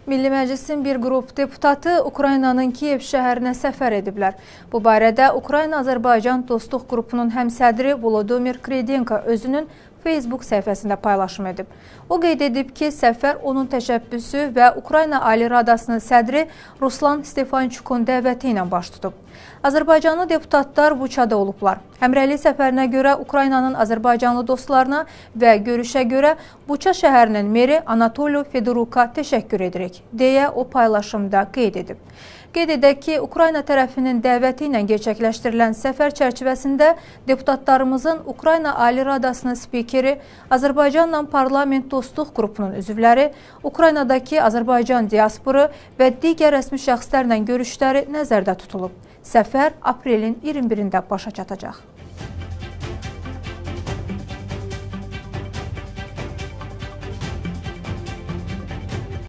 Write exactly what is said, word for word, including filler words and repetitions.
Milli Məclisin bir qrup deputatı Ukraynanın Kiyev şəhərinə səfər ediblər. Bu barədə Ukrayna-Azərbaycan Dostluq qrupunun həmsədri Volodymyr Kredenko özünün Facebook səhifəsində paylaşım edib. O qeyd edib ki, səfər onun təşəbbüsü və Ukrayna Ali Radasının sədri Ruslan Stefançukun dəvəti ilə baş tutub. Azərbaycanlı deputatlar Buçada olublar. Həmrəylik səfərinə görə Ukraynanın Azərbaycanlı dostlarına və görüşə görə Buça şəhərinin meri Anatoliy Fedoruka təşəkkür edirik, deyə o paylaşımda qeyd edib. Qeyd edək ki, Ukrayna tərəfinin dəvəti ilə gerçəkləşdirilən səfər çərçivəsində deputatlarımızın Ukrayna Ali Radasının spikeri, Azərbaycanla Parlament Dostluq qrupunun üzvləri, Ukraynadakı Azərbaycan diasporu və digər rəsmi şəxslərlə görüşləri nəzərdə tutulub. Səfər aprelin iyirmi birində başa çatacaq.